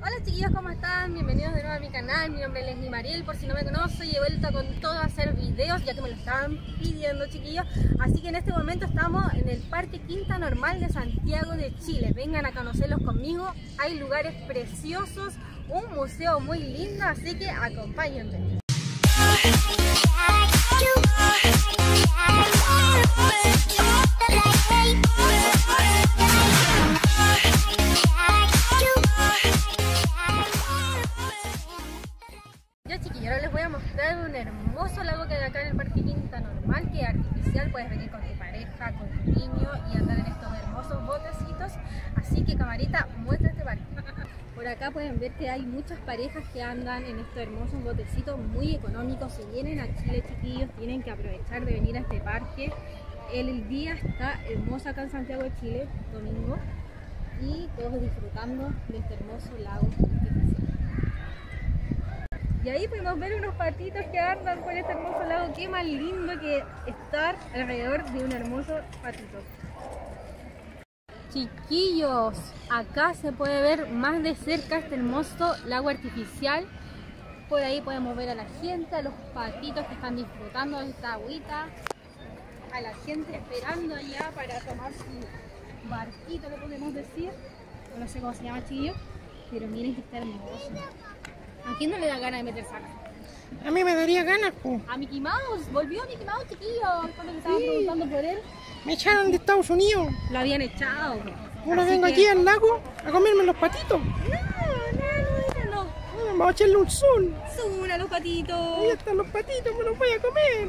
Hola chiquillos, ¿cómo están? Bienvenidos de nuevo a mi canal. Mi nombre es Leslie Mariel, por si no me conocen, y he vuelto con todo a hacer videos ya que me lo estaban pidiendo, chiquillos. Así que en este momento estamos en el Parque Quinta Normal de Santiago de Chile. Vengan a conocerlos conmigo, hay lugares preciosos, un museo muy lindo, así que acompáñenme. Ya chiquillos, ahora les voy a mostrar un hermoso lago que hay acá en el Parque Quinta Normal, que es artificial. Puedes venir con tu pareja, con tu niño y andar en estos hermosos botecitos. Así que camarita, muestra este parque. Por acá pueden ver que hay muchas parejas que andan en estos hermosos botecitos muy económicos. Si vienen a Chile, chiquillos, tienen que aprovechar de venir a este parque. El día está hermoso acá en Santiago de Chile, domingo, y todos disfrutando de este hermoso lago artificial. Y ahí podemos ver unos patitos que andan por este hermoso lago. Qué más lindo que estar alrededor de un hermoso patito. Chiquillos, acá se puede ver más de cerca este hermoso lago artificial. Por ahí podemos ver a la gente, a los patitos que están disfrutando de esta agüita, a la gente esperando allá para tomar su barquito, le podemos decir. No sé cómo se llama, chiquillos, pero miren que está hermoso. ¿A quién no le da ganas de meterse acá? A mí me daría ganas, po. A Mickey Mouse, volvió Mickey Mouse, chiquillos. Cuando me estaban preguntando por él, Me echaron de Estados Unidos. lo habían echado. Ahora Así vengo que... aquí al lago a comerme los patitos. No. Vamos a echarle un sol. Suban a los patitos. Ahí están los patitos, me los voy a comer.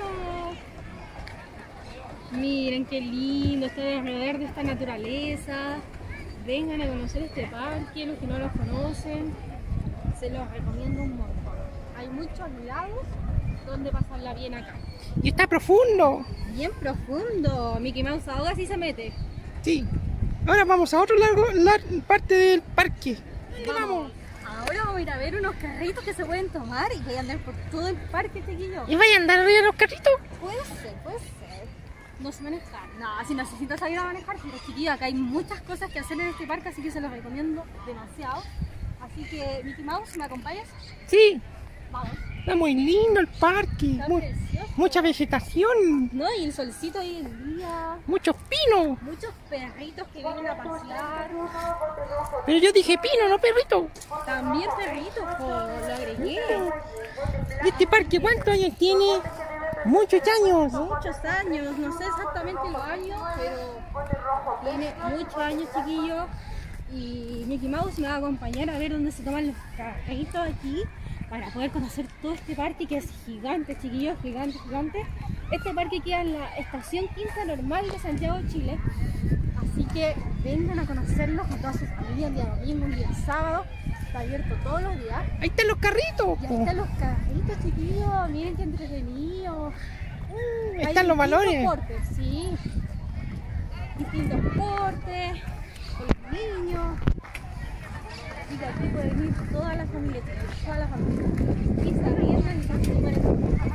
No. Miren qué lindo estar alrededor de esta naturaleza. Vengan a conocer este parque, los que no los conocen. Se los recomiendo un montón. Hay muchos lagos donde pasarla bien acá. Y está profundo. Bien profundo. Mickey Mouse ahoga si se mete. Sí. Ahora vamos a otro lago, parte del parque. Vamos. Ahora vamos a ir a ver unos carritos que se pueden tomar y voy a andar por todo el parque, chiquillos. ¿Y vaya a andar arriba de los carritos? Puede ser, puede ser. No sé manejar. No, si necesito salir a manejar, pero chiquillos, acá hay muchas cosas que hacer en este parque, así que se los recomiendo demasiado. Así que, Mickey Mouse, ¿me acompañas? Sí. Vamos. Está muy lindo el parque. Está precioso. Mucha vegetación. No, y el solcito hoy en día. Muchos pinos. Muchos perritos que vienen a pasear. Pero yo dije pino, no perrito. También perritos, lo agregué. ¿Y este parque cuántos años tiene? Muchos años. Muchos años, no sé exactamente los años, pero tiene muchos años, chiquillos. Y Mickey Mouse me va a acompañar a ver dónde se toman los carritos aquí para poder conocer todo este parque que es gigante, chiquillos, gigante, gigante. Este parque queda en la estación Quinta Normal de Santiago de Chile, así que vengan a conocerlo con toda su familia, un día domingo, un día sábado. Está abierto todos los días. Ahí están los carritos. Y ahí están los carritos, chiquillos, miren qué entretenidos. Están los valores. Portes, sí. Distintos portes, con los niños. Así que aquí pueden ir toda la familia, toda la familia. Y se arriendan y van súper económicos.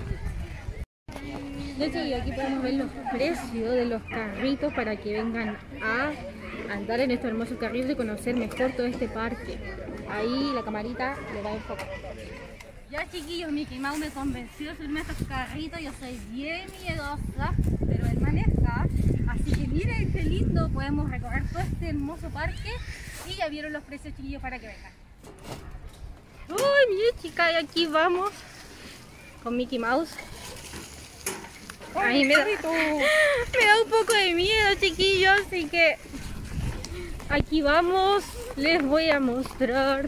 De hecho, y aquí podemos ver los precios de los carritos para que vengan a andar en estos hermosos carritos y conocer mejor todo este parque. Ahí la camarita le va a enfocar. Ya chiquillos, Mickey Mouse me convenció de subirme a estos carritos. Yo soy bien miedosa, pero él maneja. Así que miren qué lindo, podemos recorrer todo este hermoso parque. Y ya vieron los precios, chiquillos, para que vengan. Uy, miren chicas, y aquí vamos con Mickey Mouse. Ay, me da un poco de miedo, chiquillos, así que aquí vamos, les voy a mostrar.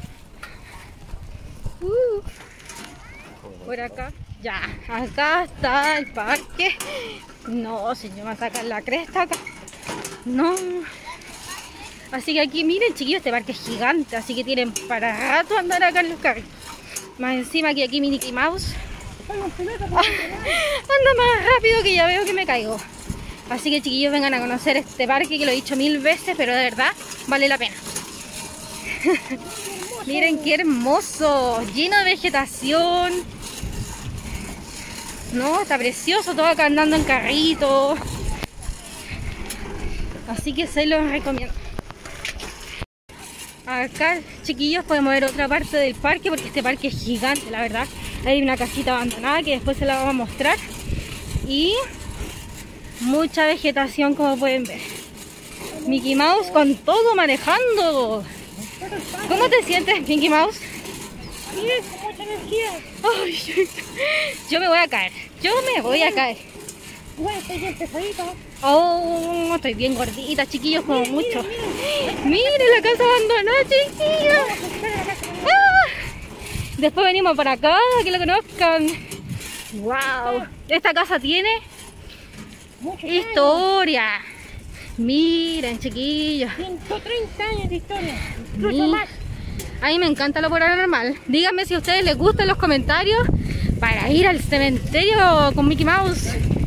Por acá, ya, acá está el parque. No, señor, me sacan la cresta acá. No. Así que aquí, miren, chiquillos, este parque es gigante, así que tienen para rato andar acá en los carritos. Más encima que aquí Mickey Mouse anda más rápido que ya veo que me caigo. Así que chiquillos, vengan a conocer este parque que lo he dicho 1000 veces, pero de verdad vale la pena. Miren qué hermoso, lleno de vegetación. No, está precioso, todo acá andando en carrito. Así que se los recomiendo. Acá, chiquillos, podemos ver otra parte del parque porque este parque es gigante, la verdad. Hay una casita abandonada que después se la vamos a mostrar. Y mucha vegetación, como pueden ver. Mickey Mouse con todo manejando. ¿Cómo te sientes, Mickey Mouse? Bien, con mucha energía. Ay, yo me voy a caer. Yo me voy a caer. Bueno, estoy bien pesadita. Oh, estoy bien gordita, chiquillos, como mucho. Miren la casa abandonada, chiquillos. Ah. Después venimos para acá, que lo conozcan. Wow, esta casa tiene historia. Miren, chiquillos. 130 años de historia. Incluso más. A mí me encanta lo paranormal. Díganme si a ustedes les gusta en los comentarios para ir al cementerio con Mickey Mouse.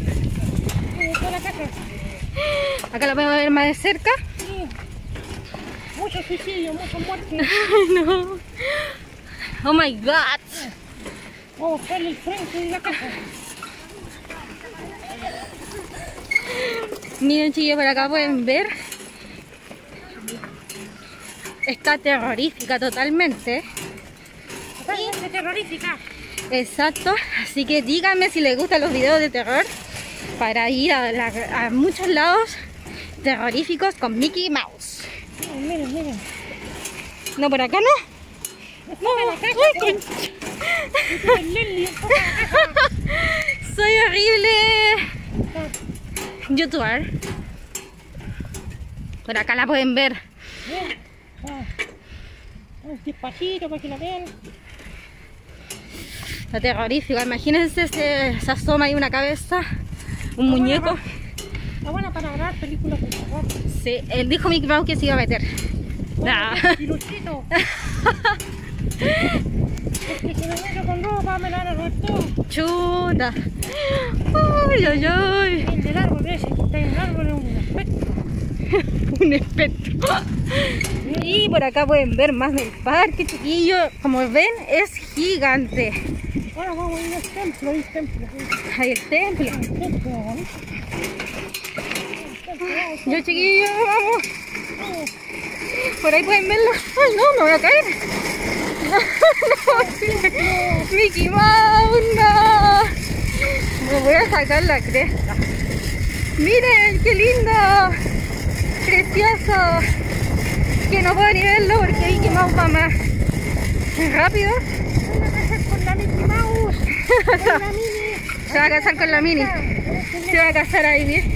Acá lo podemos ver más de cerca. Sí. Muchos suicidios, muchas muertes. No. Oh my god. Vamos a buscarle el frente de la casa. Miren, chicos, por acá pueden ver. Está terrorífica totalmente. Totalmente terrorífica. Exacto. Así que díganme si les gustan los videos de terror para ir a muchos lados terroríficos con Mickey Mouse. Miren, miren. No, por acá no. No, soy horrible youtuber. Por acá la pueden ver. Despacito para que la vean. Está terrorífica. Imagínense, se asoma ahí una cabeza, un muñeco. Está buena para grabar películas de terror. Sí, él dijo Mickey Mouse que se iba a meter. Nah. Piruchito. Porque si me meto con ropa me la van a robar todo. Chuta. Ay, ay, ay. El del árbol ese que está en el árbol es un espectro. Un espectro. Y por acá pueden ver más del parque, chiquillos. Como ven, es gigante. Ahora vamos a ir al templo, hay templo. Ahí el templo. El templo, ¿no? Yo, chiquillos, vamos. Por ahí pueden verlo. Ay, no, me voy a caer. No, sí. Mickey Mouse, no. Me voy a sacar la cresta. Miren, qué lindo. Precioso. Que no puedo ni verlo porque Mickey Mouse va más rápido. Con la Mickey Mouse. Con la Mini. Se va a casar con la Mini. Se va a casar ahí, ¿bien?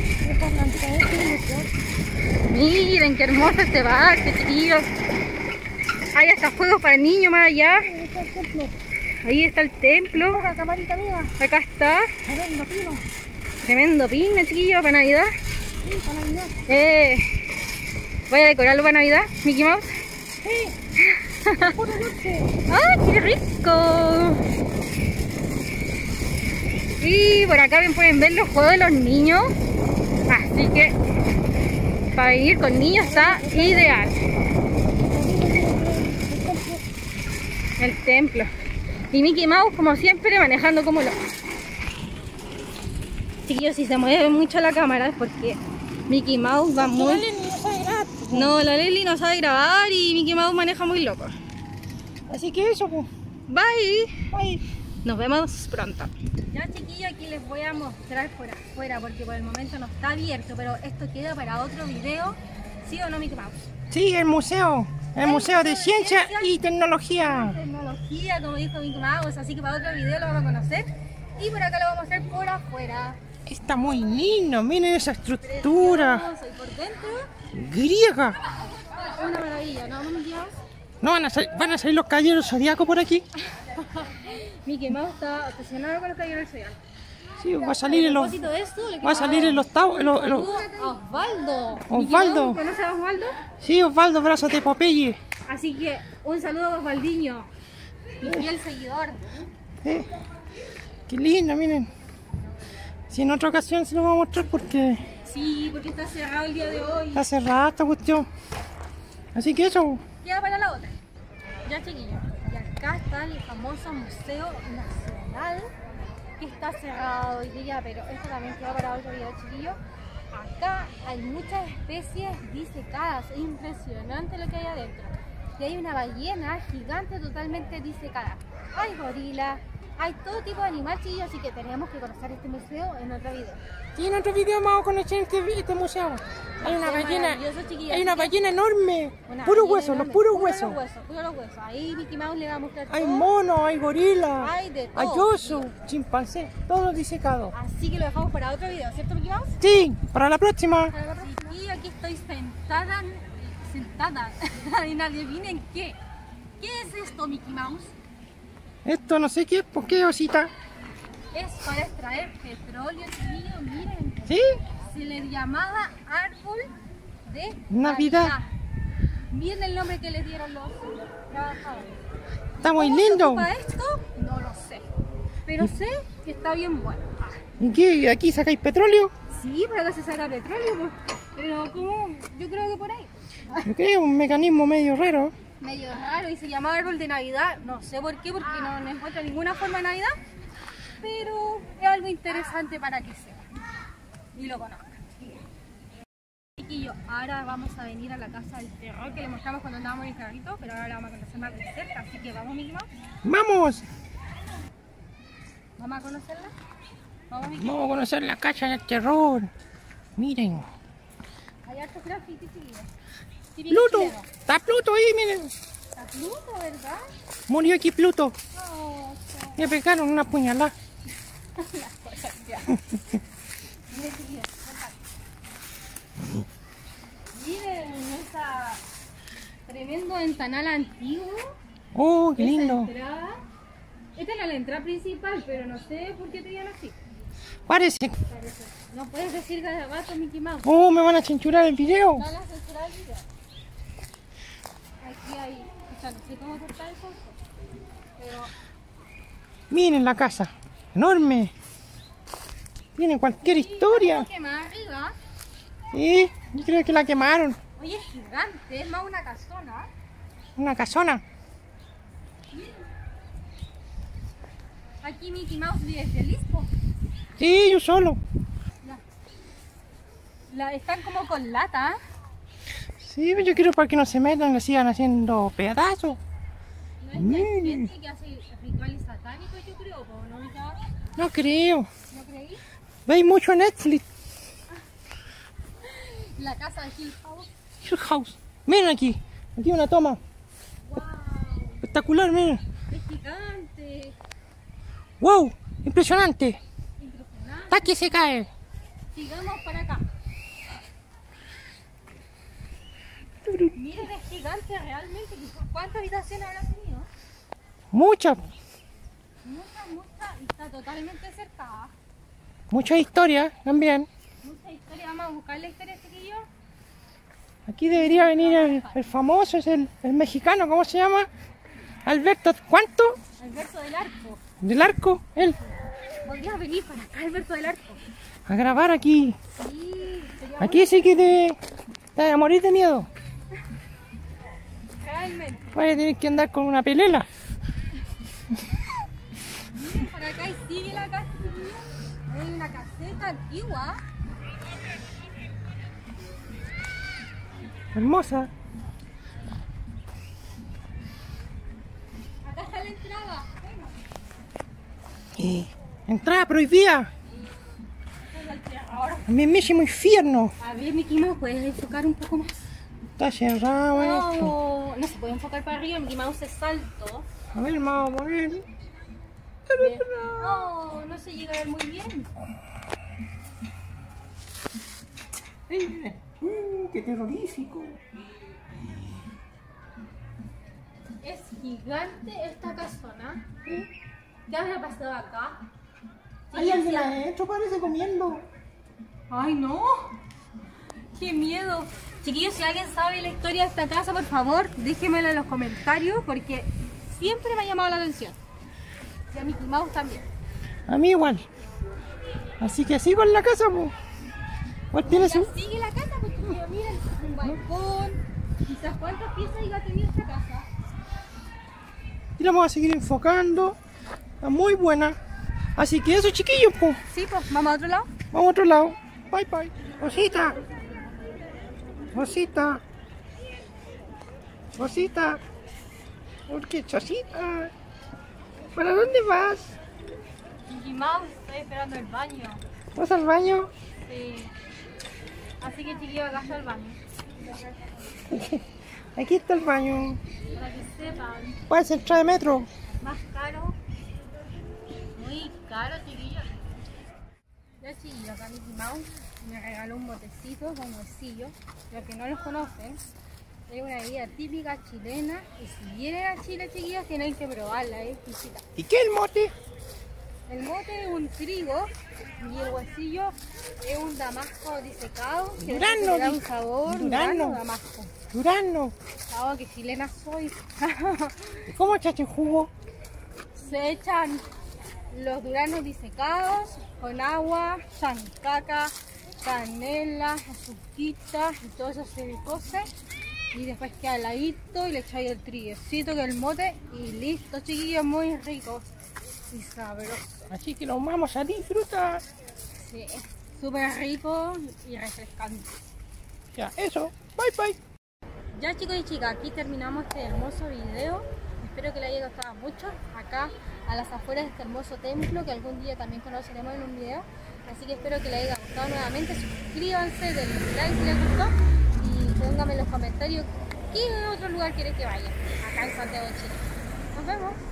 Miren qué hermoso este parque, chiquillos. Hay hasta juegos para niños más allá. Ahí está el templo. Camarita mía. Acá está. Tremendo pino. Tremendo pino, chiquillos, para Navidad. Sí, para Navidad. Voy a decorarlo para Navidad, Mickey Mouse. Sí. Puro dulce. ¡Ah, qué rico! Y por acá bien pueden ver los juegos de los niños. Así que para ir con niños está ideal. El templo. Y Mickey Mouse, como siempre, manejando como loco. Chiquillos, si se mueve mucho la cámara es porque Mickey Mouse va muy... No, la Leslie no sabe grabar y Mickey Mouse maneja muy loco. Así que eso, pues. Bye. Bye. Nos vemos pronto. Ya, chiquillos, aquí les voy a mostrar por afuera porque por el momento no está abierto, pero esto queda para otro video. ¿Sí o no, Mickey Mouse? Sí, el museo. El Museo de Ciencia y Tecnología. Tecnología, como dijo Mickey Mouse, así que para otro video lo vamos a conocer. Y por acá lo vamos a hacer por afuera. Está muy lindo, miren esa estructura. Precioso. Y por dentro, Griega. una maravilla, ¿no, Mickey Mouse? No van a salir los caballeros zodiacos por aquí. Mickey Mouse está obsesionado con los caballeros del Zodiaco. Sí, va a salir en los. De esto, Va a salir en los octavos. Osvaldo. Osvaldo. ¿Conoces a Osvaldo? Sí, Osvaldo, brazos de Popeye. Así que un saludo a Osvaldiño, mi fiel seguidor. Qué lindo, miren. Si en otra ocasión se lo voy a mostrar porque Sí, porque está cerrado el día de hoy. está cerrada esta cuestión. Así que eso. Queda para la otra. Ya, chiquillos. Y acá está el famoso Museo Nacional, que está cerrado hoy día, pero esto también queda para otro video, chiquillos. Acá hay muchas especies disecadas, es impresionante lo que hay adentro. y hay una ballena gigante totalmente disecada. Hay gorilas, hay todo tipo de animal, chiquillos, así que tenemos que conocer este museo en otro video. Sí, en otro video vamos a conocer este museo. Hay una ballena, Maravilloso, chiquillos. hay una ballena enorme. Una Puros ballena huesos, los enorme, puros huesos. Puros huesos. Ahí Mickey Mouse le va a mostrar Hay todo. monos, hay gorilas, Hay de todo, hay osos, chimpancés, todos disecados. Así que lo dejamos para otro video, ¿cierto, Mickey Mouse? Sí, para la próxima. Y aquí estoy sentada. Y nadie adivinen qué. ¿Qué es esto, Mickey Mouse? Esto no sé qué es, ¿por qué, Osita? Es para extraer petróleo, chiquillos, miren. ¿Sí? Se le llamaba árbol de Navidad. Miren el nombre que le dieron los trabajadores. Está muy ¿Cómo se lindo. ocupa esto? No lo sé. Pero sé que está bien bueno. ¿Y qué? ¿Aquí sacáis petróleo? Sí, para que se saca petróleo, pues. Pero como, yo creo que por ahí. Yo creo un mecanismo medio raro. Medio raro y se llama árbol de Navidad. No sé por qué, porque no encuentro ninguna forma de Navidad. Pero es algo interesante para que sepan y lo conozcan. Chiquillos, ahora vamos a venir a la casa del terror que le mostramos cuando andábamos en el carrito, pero ahora la vamos a conocer más de cerca, así que vamos, Mickey Mouse. ¡Vamos! ¿Vamos a conocerla? Vamos, Mickey. Vamos a conocer la casa del terror. Miren. Hay hartos grafitis, chiquillos. Típico Pluto. chileno. Está Pluto ahí, miren. Está Pluto, ¿verdad? Murió aquí Pluto. Oh, Le pegaron una puñalada. las cosas ya. Miren, chiquillos, miren esa tremendo ventanal antiguo. Oh, qué Esa lindo. entrada. Esta era la entrada principal, pero no sé por qué te llaman así. Parece. Parece. No puedes decir garabato, Mickey Mouse. Oh, me van a censurar el video. No la censura el video. Aquí hay, o sea, no sé cómo está el foco, pero Miren la casa. Enorme. Tiene cualquier historia. que más arriba, Sí, yo creo que la quemaron. oye, es gigante, es más una casona. Una casona. Aquí Mickey Mouse vive feliz, po. Sí, yo solo. Están como con lata, ¿eh? Sí, yo quiero para que no se metan, le sigan haciendo pedazos. No es que hay gente que hace rituales satánicos, yo creo, po, ¿no, Mickey Mouse? No creo. ¿No creí? Veis mucho Netflix. La casa de Hill House. Hill House. Miren aquí. Aquí una toma. ¡Wow! Espectacular, miren. Es gigante. ¡Wow! Impresionante. Impresionante. Está que se cae. Sigamos para acá. Miren, es gigante realmente. ¿Cuántas habitaciones habrá tenido? Muchas. Muchas. Y está totalmente cercada. Mucha historia también. Mucha historia. Vamos a buscar la historia, chiquillos. Aquí debería venir el famoso, es el mexicano, ¿cómo se llama? Alberto, ¿cuánto? Alberto del Arco. Del Arco, él. Podrías venir para acá, Alberto del Arco. A grabar aquí. Sí, sería Aquí sí que te vas a morir de miedo. bueno. Realmente. Vas a tener que andar con una pelela. Miren, por acá y sigue la casa, chiquillos. Hay una caseta antigua. Hermosa. Acá está la entrada. Entrada prohibida. Ahora, El mismísimo infierno. a ver, Mickey Mouse, ¿puedes enfocar un poco más? Está cerrado esto. No, no se puede enfocar para arriba, Mickey Mouse es alto. A ver, vamos a poner. No, no se llega a ver muy bien. ¡Qué terrorífico! Es gigante esta casona. ¿Qué habrá pasado acá? Hay alguien adentro, parece comiendo. ¡Ay, no! ¡Qué miedo! Chiquillos, si alguien sabe la historia de esta casa, por favor, déjenmelo en los comentarios porque siempre me ha llamado la atención. Y a Mickey Mouse también. A mí igual. Así que sigo en la casa, pues. ¿Cuál tiene su? Sigue la casa porque miren, un balcón. Quizás cuántas piezas iba a tener esta casa. Y la vamos a seguir enfocando. Está muy buena. Así que eso, chiquillos, pues. Sí, pues, ¿vamos a otro lado? Vamos a otro lado. Bye, bye. Rosita. Rosita. Rosita. ¿Por qué, Chosita? ¿Para dónde vas? Mickey Mouse, estoy esperando el baño. ¿Vas al baño? Sí. Así que chiquillo, acá está el baño. Aquí está el baño. Para que sepan, ¿Cuál es el de metro? más caro. Muy caro, chiquillo. Ya chiquillo, acá Mickey Mouse me regaló un botecito con huesillo. Los que no los conocen, es una bebida típica chilena. Y si vienen a Chile, chiquillos, tienen que probarla, exquisita. ¿Y qué es el mote? El mote es un trigo y el huesillo es un damasco disecado que Durazno, le da un sabor durazno. damasco. Durazno. Oh, que chilena soy. ¿Y cómo echaste jugo? Se echan los duraznos disecados con agua, chancaca, canela, azuquita y todo eso se cose. Y después queda heladito y le echáis el triguecito que es el mote y listo, chiquillos, muy rico y sabroso. Así que nos vamos a disfrutar. Sí, súper rico y refrescante. Ya, eso. Bye, bye. Ya chicos y chicas, aquí terminamos este hermoso video. Espero que les haya gustado mucho. Acá a las afueras de este hermoso templo que algún día también conoceremos en un video. Así que espero que les haya gustado nuevamente. Suscríbanse, denle like si les gustó. Y pónganme en los comentarios qué otro lugar quieren que vaya. Acá en Santiago de Chile. Nos vemos.